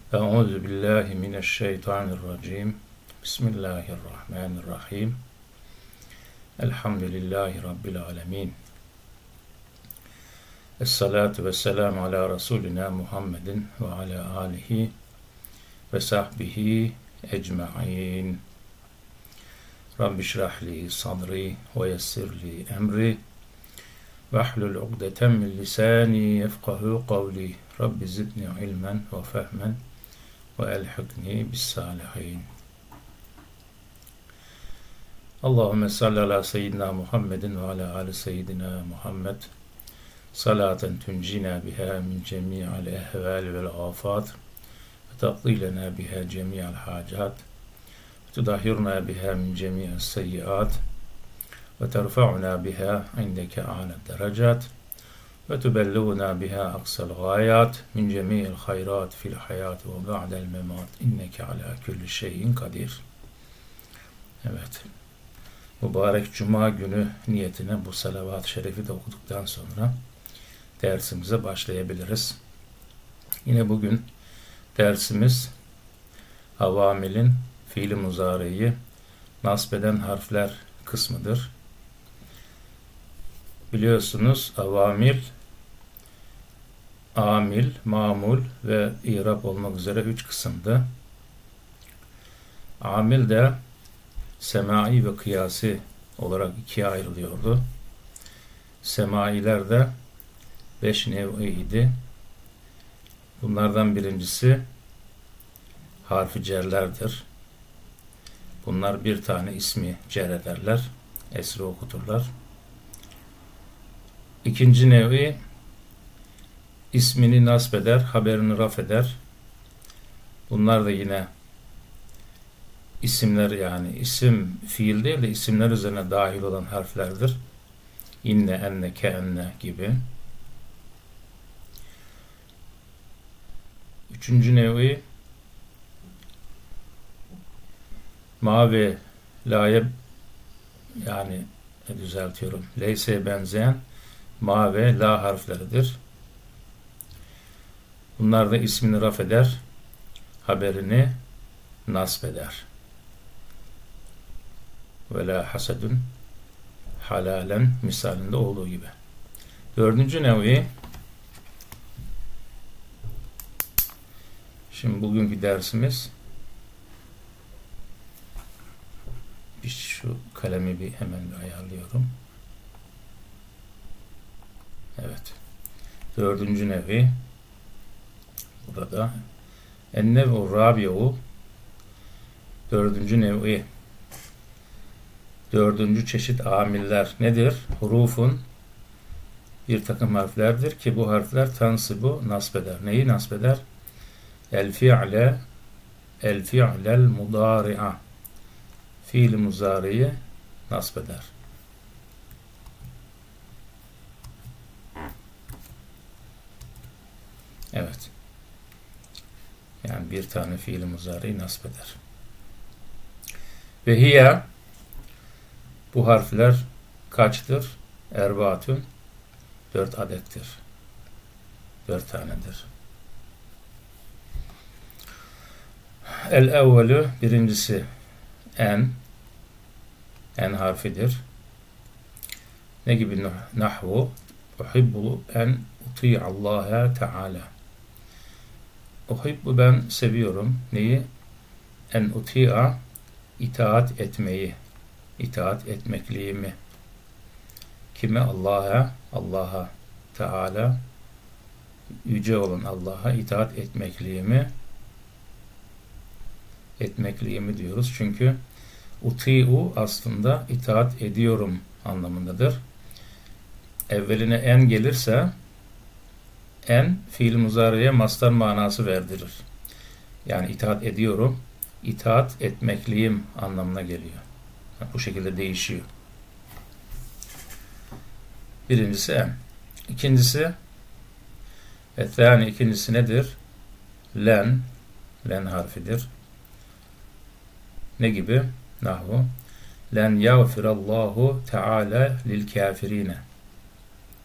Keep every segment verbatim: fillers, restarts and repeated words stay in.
Euzu billahi mineşşeytanirracim. Bismillahirrahmanirrahim. Elhamdülillahi rabbil alamin. Esselatu vesselamu ala Resulina Muhammedin ve ala alihi ve sahbihi ecmaîn. Rabbi şrah li sadri ve yessir li emri ve hlul ugdeten min lisani yefkahu kavli. Rabbi zidni ilmen ve fehmen ve elhikni bis salihin. Allahümme salli ala seyyidina Muhammedin ve ala ali seyyidina Muhammed. Salaten tuncina biha min cemi'al ehval vel afat ve taqdilena biha cemi'al hacat ve tudahhirna biha min cemi'as seyyiat ve terfa'una biha indeke a'la derecat ve tubelliğuna biha aksal gayat min cemi'il hayrat fil hayat ve ba'del memat inneke ala kulli şeyin kadir. Evet. Mübarek Cuma günü niyetine bu salavat-ı şerifi de okuduktan sonra dersimize başlayabiliriz. Yine bugün dersimiz avamilin fiili muzariyi nasbeden harfler kısmıdır. Biliyorsunuz avamil, amil, mamul ve irab olmak üzere üç kısımdı. Amil de semai ve kıyasi olarak ikiye ayrılıyordu. Semailer de beş nev'iydi. Bunlardan birincisi harfi cerlerdir. Bunlar bir tane ismi cer ederler, esri okuturlar. İkinci nevi ismini nasbeder, haberini raf eder. Bunlar da yine isimler, yani isim fiil değil de isimler üzerine dahil olan harflerdir. İnne, enne, keenne gibi. Üçüncü nevi ma ve la'ye, yani düzeltiyorum, leyse'ye benzeyen ma ve la harfleridir. Bunlar da ismini raf eder, haberini nasbeder. Ve la hasedun halalen misalinde olduğu gibi. Dördüncü nevi, şimdi bugünkü dersimiz, bir şu kalemi bir hemen bir ayarlıyorum. Evet. Dördüncü nevi burada en-nev'u rabi'u, dördüncü nevi, dördüncü çeşit amiller nedir? Hurufun, bir takım harflerdir ki bu harfler tansibu nasbeder. Neyi nasbeder? El fi'le, el fi'lel mudari'a, fiil muzariyi nasbeder. Evet. Yani bir tane fiil muzariyi nasbeder. Ve hiye, bu harfler kaçtır? Erbaatün, dört adettir. Dört tanedir. El evvelü, birincisi en, en harfidir. Ne gibi nahvu? Uhibbu en uti'allaha teala. Uhibbu, ben seviyorum. Neyi? En uti'a, itaat etmeyi. İtaat etmekliğimi. Kime? Allah'a, Allah'a Teala, yüce olan Allah'a itaat etmekliğimi, etmekliğimi diyoruz. Çünkü uti'u aslında itaat ediyorum anlamındadır. Evveline en gelirse en fiil muzariye mastar manası verdirir. Yani itaat ediyorum, itaat etmekliyim anlamına geliyor. Bu şekilde değişiyor. Birincisi en. İkincisi et yani ikincisi nedir? Len, len harfidir. Ne gibi? Nahvu len yağfirallahu teala lil kafirine.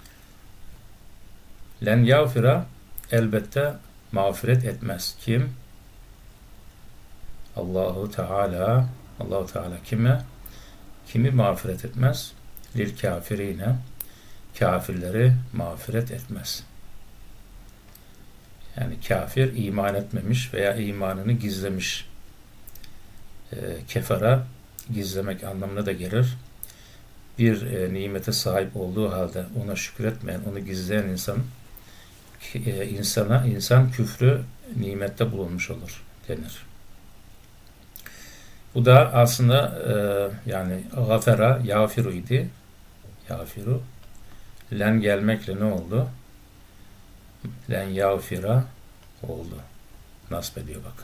Len yağfira, elbette mağfiret etmez. Kim? Allahu Teala Allahu Teala kime? Kimi mağfiret etmez? Lil kafirine, kafirleri mağfiret etmez. Yani kafir iman etmemiş veya imanını gizlemiş. E, kefara gizlemek anlamına da gelir. Bir e, nimete sahip olduğu halde ona şükretmeyen, onu gizleyen insan e, insana insan küfrü nimette bulunmuş olur denir. Bu da aslında e, yani gafera, yafiru idi. Yafiru. Len gelmekle ne oldu? Len yafira oldu. Nasip ediyor bakın.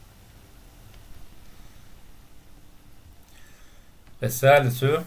Ve salisu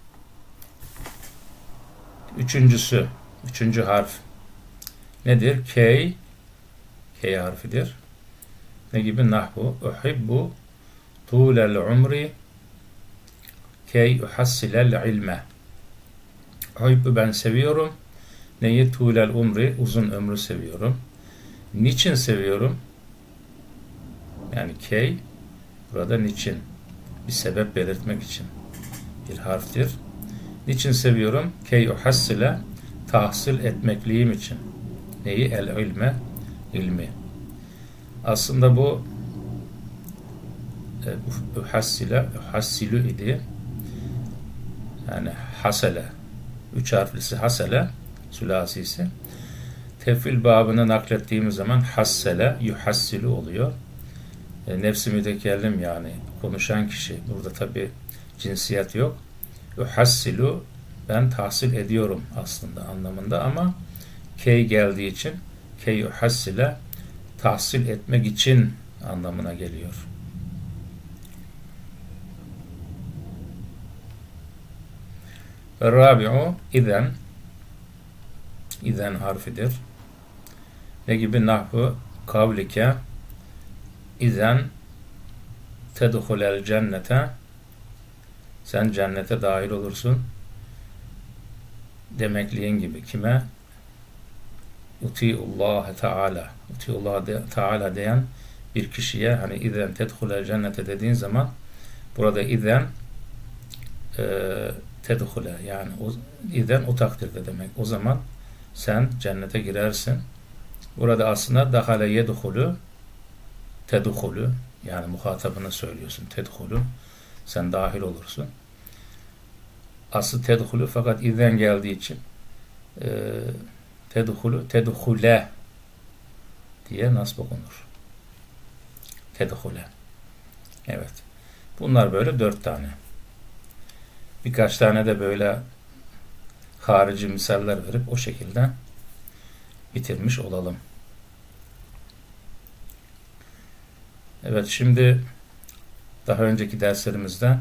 üçüncüsü, üçüncü harf nedir? Key, key harfidir. Ne gibi? Nahvu. Uhibbu tulel umri key uhassilel ilme. Uhibbu ben seviyorum. Neyi? Tulel umri, uzun ömrü seviyorum. Niçin seviyorum? Yani key burada niçin? Bir sebep belirtmek için bir harftir. Niçin seviyorum? Key uhassile tahsil etmekliyim için. Neyi? El ilme, ilmi. Aslında bu uhassile, uhassilu idi. Yani hasele. Üç harflisi hasele, sülasisi. Tefil babını naklettiğimiz zaman hassele, yuhassilu oluyor. E, nefsi mütekellim yani konuşan kişi. Burada tabi cinsiyet yok. Yuhassilu ben tahsil ediyorum aslında anlamında ama key geldiği için key yuhassile tahsil etmek için anlamına geliyor. Ve rabi'u izen izen harfidir. Ne gibi? Nahvu kavlike izen tedhulel cennete sen cennete dahil olursun demekliğin gibi. Kime? Utiullah Teala Utiullah Teala diyen bir kişiye hani izen tedhulel cennete dediğin zaman burada izen e, tedhule yani o, izen o takdirde demek. O zaman sen cennete girersin. Burada aslında dahale yedhulu tedhulu yani muhatabına söylüyorsun. Tedhulu sen dahil olursun. Aslı tedhulu fakat izen geldiği için e, tedhulu tedhule diye nasb okunur. Tedhule. Evet. Bunlar böyle dört tane. Birkaç tane de böyle harici misaller verip o şekilde bitirmiş olalım. Evet, şimdi daha önceki derslerimizde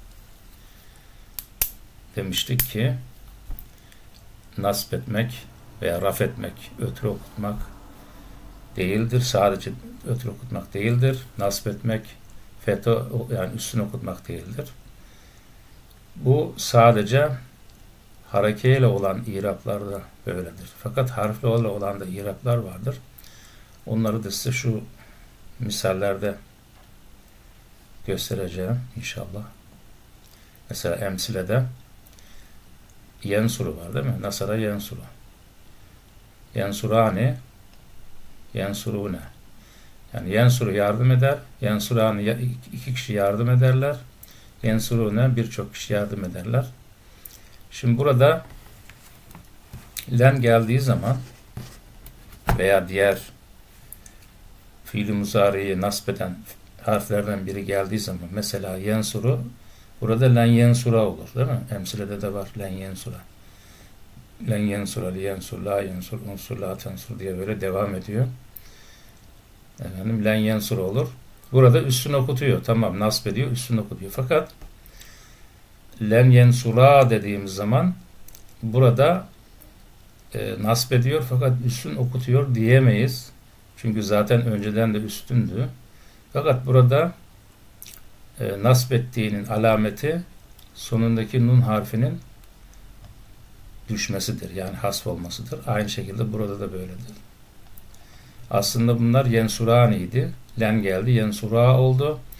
demiştik ki nasp etmek veya raf etmek, ötürü okutmak değildir. Sadece ötürü okutmak değildir. Nasp etmek, fetha yani üstün okutmak değildir. Bu sadece harekeyle olan iraplarda böyledir. Fakat harfle olan da iraplar vardır. Onları da size şu misallerde göstereceğim inşallah. Mesela emsilede yensuru var değil mi? Nasara yensuru. Yensurani yensurune. Yani yensuru yardım eder. Yensurani iki kişi yardım ederler. Yensurune birçok kişi yardım ederler. Şimdi burada len geldiği zaman veya diğer fiil-i muzariyi nasbeden harflerden biri geldiği zaman mesela yensuru burada len yensura olur değil mi? Emsilede de var len yensura. Len yensura, li yensur, la yensur, unsur, la tensur diye böyle devam ediyor. Efendim len yensura olur. Burada üstünü okutuyor. Tamam nasb ediyor, üstünü okutuyor. Fakat len yensura dediğimiz zaman burada e, nasb ediyor fakat üstün okutuyor diyemeyiz. Çünkü zaten önceden de üstündü. Fakat burada e, nasb ettiğinin alameti sonundaki nun harfinin düşmesidir. Yani hasf olmasıdır. Aynı şekilde burada da böyledir. Aslında bunlar yensurani idi. Len geldi, yensura oldu.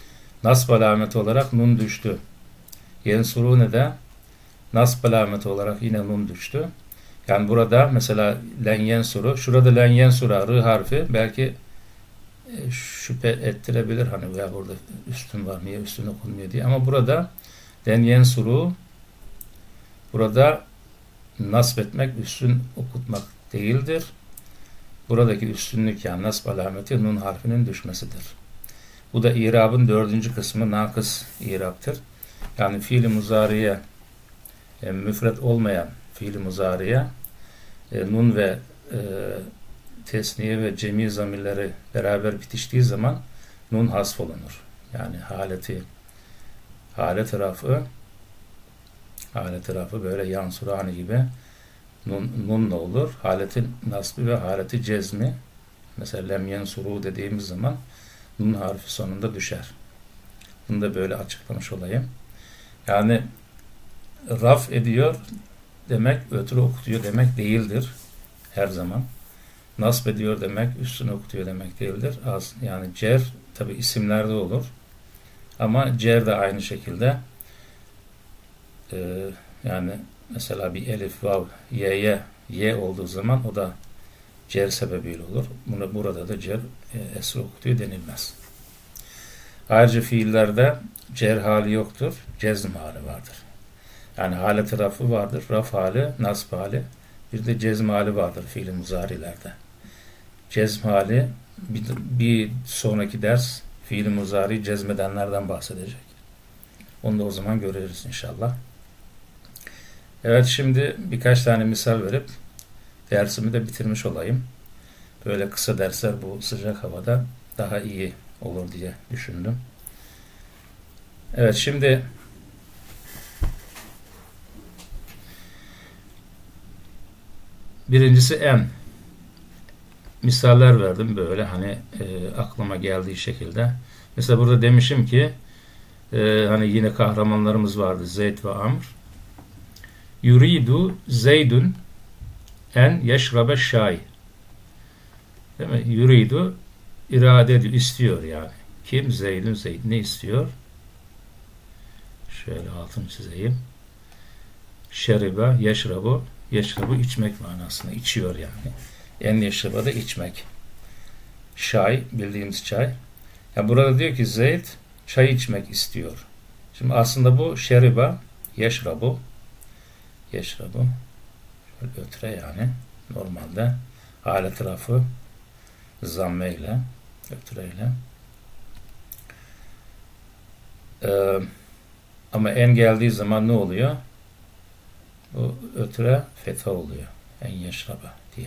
nasb alameti olarak nun düştü. Yensurune de nasb alameti olarak yine nun düştü. Yani burada mesela len yensuru, şurada len yensura rı harfi belki e, şüphe ettirebilir hani veya burada üstün var niye üstün okunmuyor diye, ama burada len yensuru, burada nasb etmek üstün okutmak değildir. Buradaki üstünlük yani nasb alameti nun harfinin düşmesidir. Bu da irabın dördüncü kısmı nakıs iraptır. Yani fiil-i muzariye e, müfret olmayan fiil-i muzariye e, nun ve e, tesniye ve cemi zamirleri beraber bitiştiği zaman nun hasf olunur. Yani haleti halet rafı halet rafı böyle yansurani gibi nun, nunla olur. Haleti nasbi ve haleti cezmi mesela lem yensuru dediğimiz zaman nun harfi sonunda düşer. Bunu da böyle açıklamış olayım. Yani raf ediyor demek ötürü okutuyor demek değildir her zaman. Nasb ediyor demek üstüne okutuyor demek değildir. Az, yani cer tabi isimlerde olur. Ama cer de aynı şekilde e, yani mesela bir elif, vav, y'ye y olduğu zaman o da cer sebebiyle olur. Bunu, burada da cer e, esre okutuyor denilmez. Ayrıca fiillerde cer hali yoktur. Cezm hali vardır. Yani halet-i rafı vardır. Raf hali, nasb hali. Bir de cezm hali vardır fiil-i muzarilerde. Cezm hali bir, bir sonraki ders fiil-i muzari cezmedenlerden bahsedecek. Onu da o zaman görürüz inşallah. Evet, şimdi birkaç tane misal verip dersimi de bitirmiş olayım. Böyle kısa dersler bu sıcak havada daha iyi olur diye düşündüm. Evet, şimdi birincisi en. Misaller verdim böyle hani e, aklıma geldiği şekilde. Mesela burada demişim ki e, hani yine kahramanlarımız vardı Zeyd ve Amr. Yuridu Zeydun en yeşrabe şay. Değil mi? Yuridu irade ediyor, istiyor yani. Kim? Zeydun. Zeyd ne istiyor? Şöyle altını çizeyim. Şeribe, yeşrabu. Yeşrabu içmek manasında. İçiyor yani. En yeşraba da içmek. Şay, bildiğimiz çay. Yani burada diyor ki Zeyd çay içmek istiyor. Şimdi aslında bu şeribe, yeşrabu. Yeşrabu. Şöyle ötre yani. Normalde alet tarafı zamme ile ötüreyle. Ee, ama en geldiği zaman ne oluyor? Bu ötüre fetha oluyor. En yeşraba diye.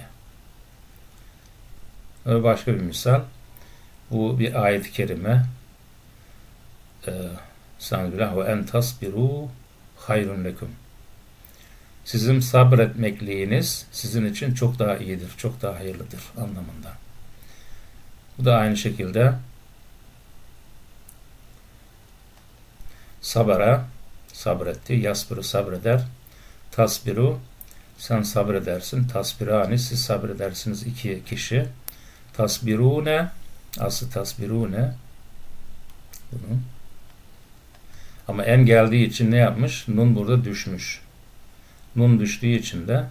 Öyle başka bir misal. Bu bir ayet-i kerime. Sanbillah ve en tasbiru hayrun lekum. Sizin sabretmekliğiniz sizin için çok daha iyidir, çok daha hayırlıdır anlamında. Bu da aynı şekilde sabara, sabretti, yasbiru sabreder, tasbiru sen sabredersin, tasbirani siz sabredersiniz iki kişi, tasbirune aslı tasbirune bunu. Ama en geldiği için ne yapmış? Nun burada düşmüş. Nun düştüğü için de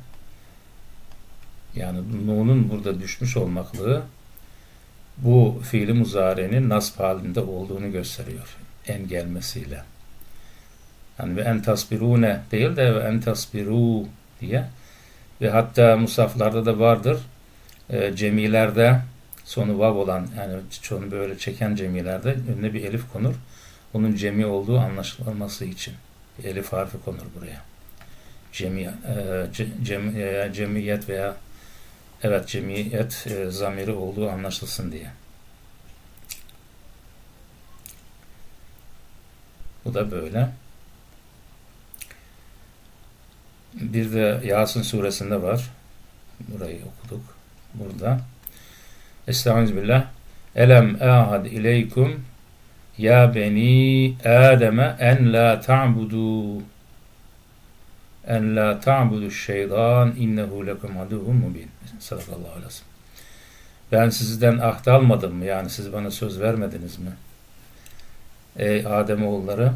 yani nunun burada düşmüş olmaklığı bu fiili muzarenin nasb halinde olduğunu gösteriyor. En gelmesiyle. Yani ve en tasbirune değil de ve en tasbiru diye. Ve hatta musaflarda da vardır. E, cemilerde sonu vav olan yani çoğunu böyle çeken cemilerde önüne bir elif konur. Onun cemi olduğu anlaşılması için. Bir elif harfi konur buraya. Cemi, e, cem, e, cemiyet veya evet cemiyet e, zamiri olduğu anlaşılsın diye. Bu da böyle. Bir de Yasin suresinde var. Burayı okuduk. Burada. Estağfirullah. Elem ahad ileykum ya beni Adem'e en la ta'budu en la ta'budu şeytan innehu lekum aduvun mubin. Sadakallahu aleyhi ve sellem. Ben sizden ahd almadım mı? Yani siz bana söz vermediniz mi? Ey Ademoğulları,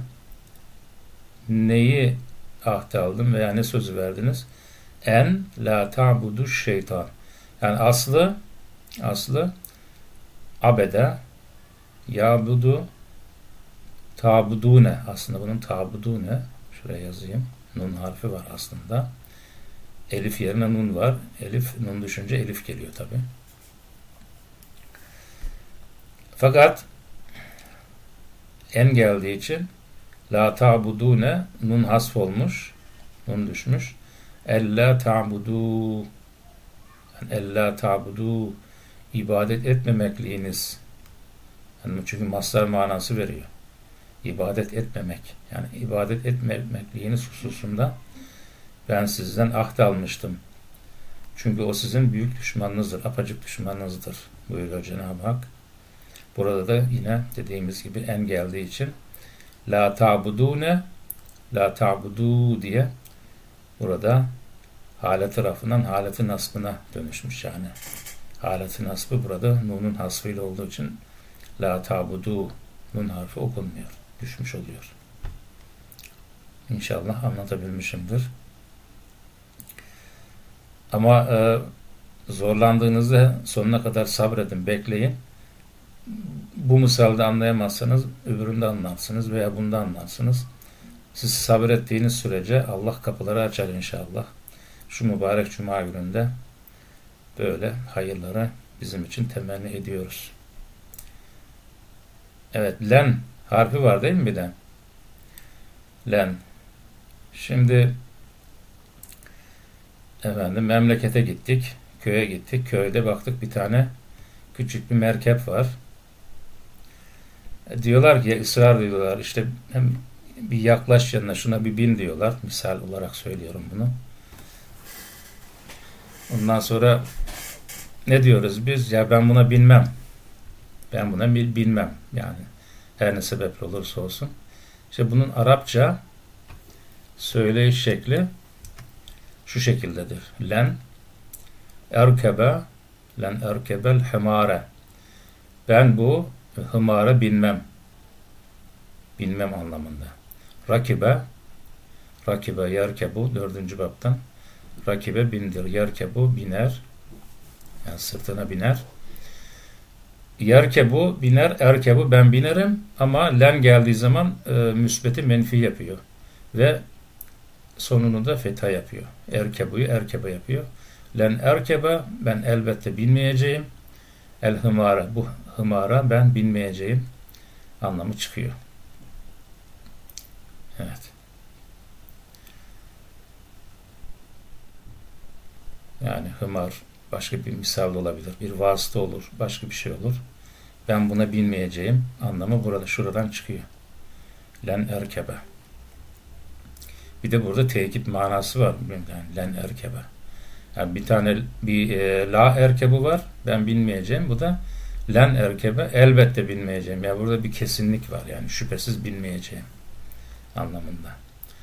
neyi ahde aldın veya ne sözü verdiniz? En la ta'budu şeytan. Yani aslı aslı abede yabudu tabudune. Aslında bunun tabudune. Şuraya yazayım. Nun harfi var aslında. Elif yerine nun var. Elif, nun düşünce elif geliyor tabi. Fakat en geldiği için la ta'budune nun hasf olmuş. Nun düşmüş. Ella ta'budu yani ella ta'budu ibadet etmemekliğiniz. Yani çünkü mastar manası veriyor. İbadet etmemek. Yani ibadet etmemekliğiniz hususunda ben sizden ahd almıştım. Çünkü o sizin büyük düşmanınızdır. Apacık düşmanınızdır buyuruyor Cenab-ı Hak. Burada da yine dediğimiz gibi en geldiği için la ta'budune la ta'budu diye burada hale tarafından haleti nasbına dönüşmüş yani. Haleti nasbı burada nunun hasfıyla olduğu için la ta'budu nun harfi okunmuyor. Düşmüş oluyor. İnşallah anlatabilmişimdir. Ama e, zorlandığınızda sonuna kadar sabredin, bekleyin. Bu misalde anlayamazsanız öbüründe anlarsınız veya bunda anlarsınız. Siz sabrettiğiniz sürece Allah kapıları açar inşallah. Şu mübarek cuma gününde böyle hayırları bizim için temenni ediyoruz. Evet, len harfi var değil mi bir de? Len. Şimdi efendim memlekete gittik, köye gittik. Köyde baktık bir tane küçük bir merkep var. E, diyorlar ki ısrar diyorlar işte hem bir yaklaş yanına şuna bir bin diyorlar. Misal olarak söylüyorum bunu. Ondan sonra ne diyoruz biz? Ya ben buna binmem. Ben buna bilmem. Yani her ne sebeple olursa olsun. İşte bunun Arapça söyleyiş şekli şu şekildedir. Len erkebe len erkebel himare. Ben bu hımara binmem. Binmem anlamında. Rakibe rakibe yerkebu dördüncü baptan rakibe bindir. Yerkebu biner. Yani sırtına biner. Yerkebu biner. Erkebu ben binerim. Ama len geldiği zaman e, müsbeti menfi yapıyor. Ve sonunu da fetha yapıyor. Erkebu'yu erkebe yapıyor. Len erkebe ben elbette binmeyeceğim. El hımara bu hımara ben binmeyeceğim anlamı çıkıyor. Evet. Yani hımar başka bir misal olabilir. Bir vasıta olur. Başka bir şey olur. Ben buna binmeyeceğim anlamı burada şuradan çıkıyor. Len erkebe. Bir de burada tekit manası var. Yani len erkebe. Yani bir tane bir e, la erkebu var. Ben bilmeyeceğim. Bu da len erkebe elbette bilmeyeceğim. Yani burada bir kesinlik var. Yani şüphesiz bilmeyeceğim anlamında.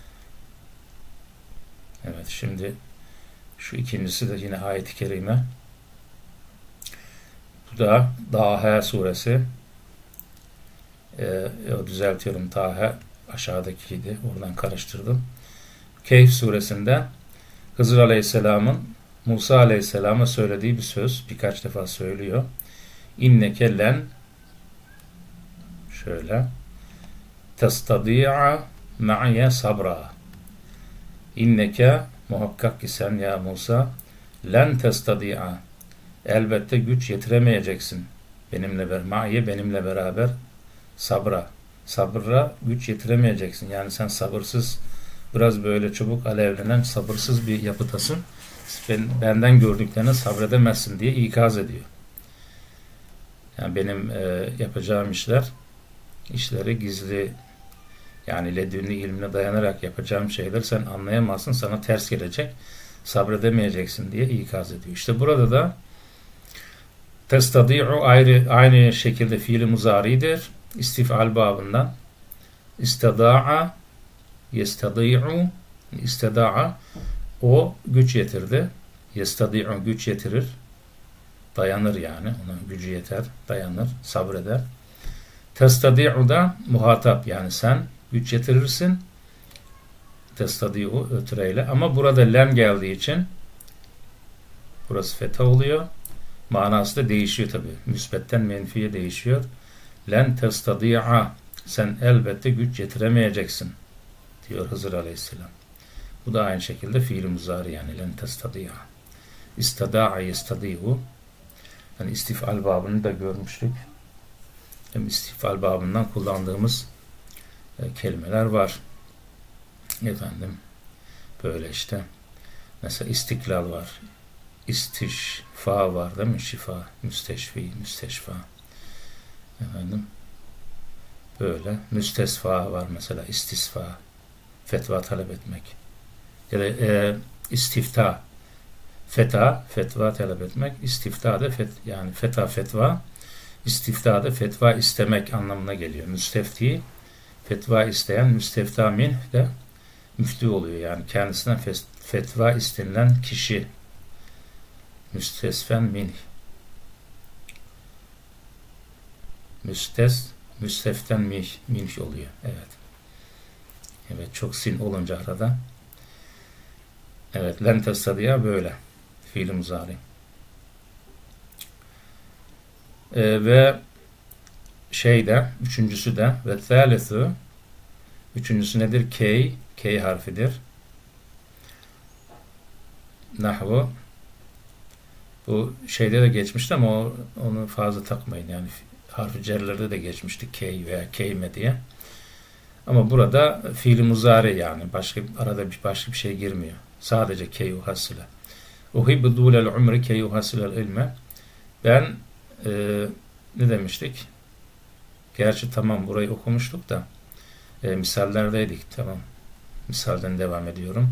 Evet şimdi şu ikincisi de yine ayet-i kerime. Bu da Daha suresi. E, düzeltiyorum. Taha aşağıdakiydi. Oradan karıştırdım. Kehf suresinde Hızır Aleyhisselam'ın Musa Aleyhisselam'a söylediği bir söz. Birkaç defa söylüyor. İnneke len şöyle testadi'a ma'ye sabra. İnneke muhakkak ki sen ya Musa len testadi'a elbette güç yetiremeyeceksin. Benimle beraber ma'ye benimle beraber sabra. Sabra güç yetiremeyeceksin. Yani sen sabırsız biraz böyle çabuk alevlenen sabırsız bir yapıtasın. Ben, benden gördüklerine sabredemezsin diye ikaz ediyor. Yani benim e, yapacağım işler işleri gizli yani ledünni ilmine dayanarak yapacağım şeyler sen anlayamazsın, sana ters gelecek, sabredemeyeceksin diye ikaz ediyor. İşte burada da testadi'u ayrı, aynı şekilde fiili muzaridir. İstifal babından istada'a yestadi'u istada'a o güç yetirdi. Yestadi'u güç yetirir. Dayanır yani. Ona gücü yeter. Dayanır. Sabreder. Testadi'u da muhatap, yani sen güç yetirirsin. Testadi'u ötüreyle, ama burada len geldiği için burası fetha oluyor. Manası da değişiyor tabi. Müsbetten menfiye değişiyor. Len testadi'a, sen elbette güç yetiremeyeceksin diyor Hızır Aleyhisselam. Bu da aynı şekilde fiil-i muzari, yani len testadi'a. İstada'a yestadi'u. Yani istifal babını da görmüştük. Hem istifal babından kullandığımız e, kelimeler var. Efendim böyle işte. Mesela istiklal var. İstişfa var değil mi? Şifa, müsteşfi, müsteşfa. Efendim böyle. Müstesfa var mesela. İstisfa. Fetva talep etmek. Ya da e, istifta. Feta, fetva talep etmek. İstifta da fet, yani feta fetva. İstifta da fetva istemek anlamına geliyor. Müstefti, fetva isteyen, müstefta min de müftü oluyor. Yani kendisinden fetva istenilen kişi. Müstesfen min. Müstes, müsteften min, min oluyor. Evet. Evet, çok sin olunca arada. Evet, len testadiya böyle. Fiil-i muzari. Ee, ve şeyde, üçüncüsü de ve thalithu, üçüncüsü nedir? Key, key harfidir. Nahvu, bu şeyde de geçmişti ama o, onu fazla takmayın. Yani harfi cerlerde de geçmişti key veya keyme diye. Ama burada fiil-i muzari, yani başka arada bir başka bir şey girmiyor. Sadece key uhasile. Uhibbu dûlel umri key uhasilel ilme. Ben e, ne demiştik? Gerçi tamam, burayı okumuştuk da e, misallerdeydik. Tamam. Misalden devam ediyorum.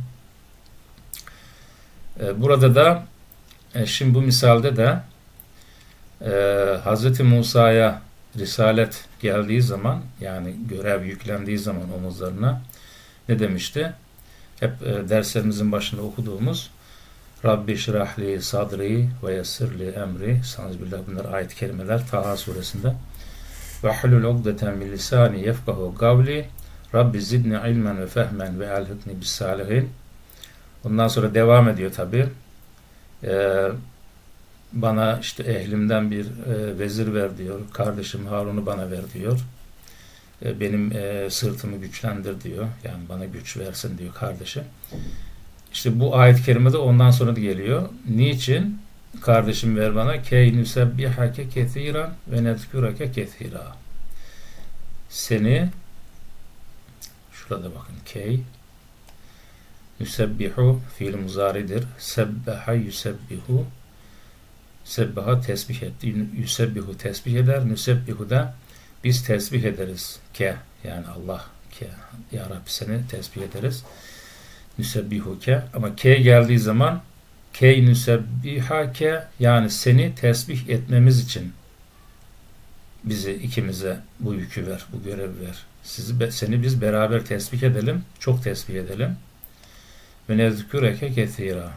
E, burada da e, şimdi bu misalde de e, Hazreti Musa'ya risalet geldiği zaman, yani görev yüklendiği zaman omuzlarına ne demişti? Hep e, derslerimizin başında okuduğumuz Rabbi şirahli sadri ve yessirli emri. Sanazbillah, bunlar ayet-i kerimeler Taha suresinde. Ve hulul ugdeten min lisani yefkahu kavli Rabbi zidni ilmen ve fehmen ve elhikni bis salihin. Ondan sonra devam ediyor tabi. Ee, bana işte ehlimden bir e, vezir ver diyor. Kardeşim Harun'u bana ver diyor. E, benim e, sırtımı güçlendir diyor. Yani bana güç versin diyor kardeşim. İşte bu ayet-i kerime de ondan sonra da geliyor. Niçin? Kardeşim ver bana. Key nusebbihake kethiran ve nezkurake kethira. Seni, şurada bakın, key nusebbihu fiil muzaridir. Sebbeha yusebbihu, sebbaha tesbih etti. Yusebbihu tesbih eder. Nusebbihu da biz tesbih ederiz. Ke, yani Allah, ke, ya Rabbi seni tesbih ederiz. Nusebbihuke, ama ke geldiği zaman key nusebbihake, yani seni tesbih etmemiz için bizi, ikimize bu yükü ver, bu görevi ver. Sizi, seni biz beraber tesbih edelim, çok tesbih edelim. Ve nezkureke kethira,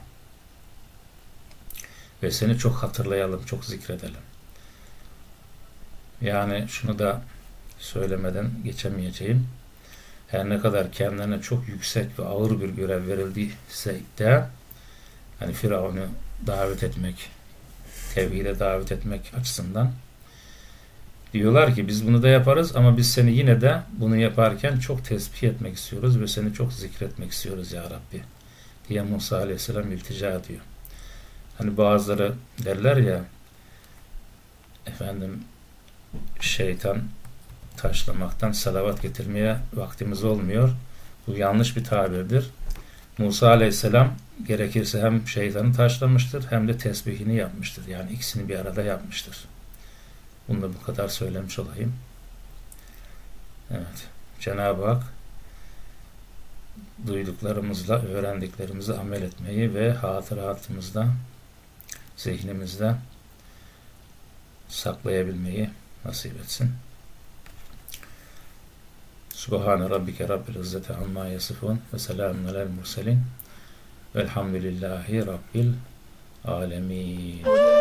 ve seni çok hatırlayalım, çok zikredelim. Yani şunu da söylemeden geçemeyeceğim. Her ne kadar kendilerine çok yüksek ve ağır bir görev verildiyse de, hani Firavun'u davet etmek, tevhide davet etmek açısından diyorlar ki biz bunu da yaparız ama biz seni yine de bunu yaparken çok tesbih etmek istiyoruz ve seni çok zikretmek istiyoruz ya Rabbi diye Musa Aleyhisselam iltica ediyor. Hani bazıları derler ya, efendim şeytan taşlamaktan salavat getirmeye vaktimiz olmuyor. Bu yanlış bir tabirdir. Musa Aleyhisselam gerekirse hem şeytanı taşlamıştır hem de tesbihini yapmıştır. Yani ikisini bir arada yapmıştır. Bunu da bu kadar söylemiş olayım. Evet. Cenab-ı Hak duyduklarımızla, öğrendiklerimizi amel etmeyi ve hatıratımızda, zihnimizde saklayabilmeyi nasip etsin. Subhane rabbike rabbil izzeti amma yasifun ve selamun alel murselin velhamdülillahi rabbil alemin.